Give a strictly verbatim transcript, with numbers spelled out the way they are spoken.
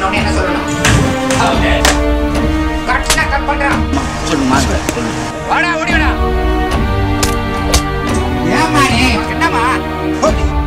சொன்னோன்னு என்ன சொல்லணும்? கரெக்டா கட் பண்றான். சொல்லுமா? வாடா ஓடி வாடா. ஏமா நீ என்னமா?